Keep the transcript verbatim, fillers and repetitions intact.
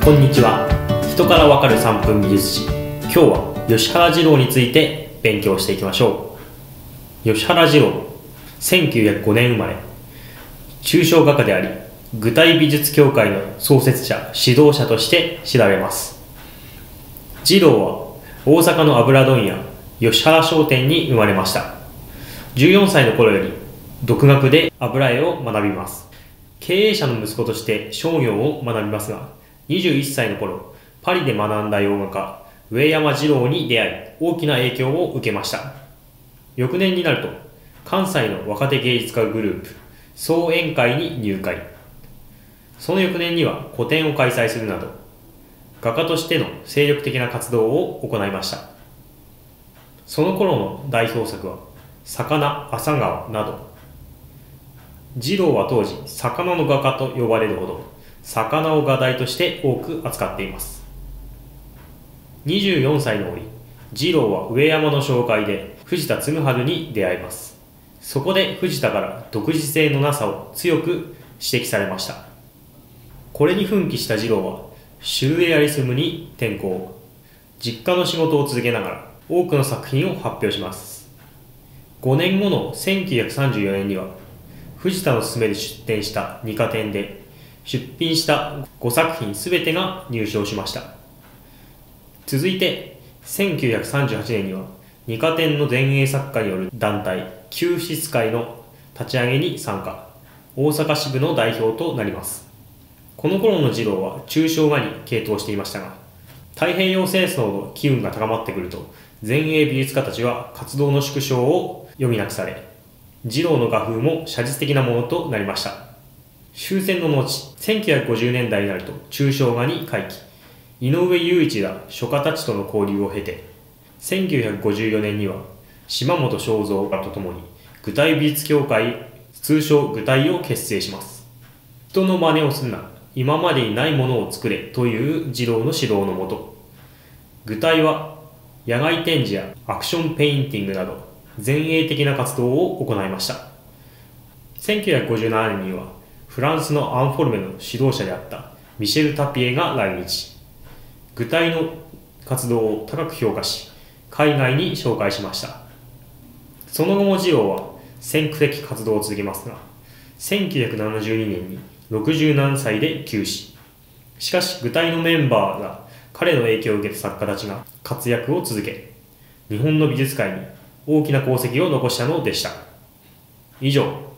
こんにちは。人からわかるさんぷん美術史。今日は吉原二郎について勉強していきましょう。吉原二郎、せんきゅうひゃくごねん生まれ、抽象画家であり、具体美術協会の創設者、指導者として知られます。二郎は大阪の油問屋、吉原商店に生まれました。じゅうよんさいの頃より独学で油絵を学びます。経営者の息子として商業を学びますが、にじゅういっさいの頃、パリで学んだ洋画家、上山二郎に出会い、大きな影響を受けました。翌年になると、関西の若手芸術家グループ、総演会に入会。その翌年には個展を開催するなど、画家としての精力的な活動を行いました。その頃の代表作は、魚、朝顔など。二郎は当時、魚の画家と呼ばれるほど、魚を画題として多く扱っています。にじゅうよんさいの折、二郎は上山の紹介で藤田嗣治に出会います。そこで藤田から独自性のなさを強く指摘されました。これに奮起した二郎は、シュルレアリスムに転向。実家の仕事を続けながら多くの作品を発表します。ごねんごのせんきゅうひゃくさんじゅうよねんには、藤田の勧めで出展した二課展で、出品したごさく品すべてが入賞しました。続いて、せんきゅうひゃくさんじゅうはちねんには、二課展の前衛作家による団体、旧筆会の立ち上げに参加。大阪支部の代表となります。この頃の二郎は抽象画に傾倒していましたが、太平洋戦争の機運が高まってくると、前衛美術家たちは活動の縮小を余儀なくされ、二郎の画風も写実的なものとなりました。終戦の後、せんきゅうひゃくごじゅうねんだいになると抽象画に回帰。井上雄一ら書家たちとの交流を経て、せんきゅうひゃくごじゅうよねんには島本正三らとともに具体美術協会、通称具体を結成します。人の真似をするな、今までにないものを作れという二郎の指導のもと、具体は野外展示やアクションペインティングなど前衛的な活動を行いました。せんきゅうひゃくごじゅうななねんにはフランスのアンフォルメの指導者であったミシェル・タピエが来日。具体の活動を高く評価し、海外に紹介しました。その後も二郎は先駆的活動を続けますが、せんきゅうひゃくななじゅうにねんにろくじゅうななさいで急死。しかし具体のメンバーが彼の影響を受けた作家たちが活躍を続け、日本の美術界に大きな功績を残したのでした。以上。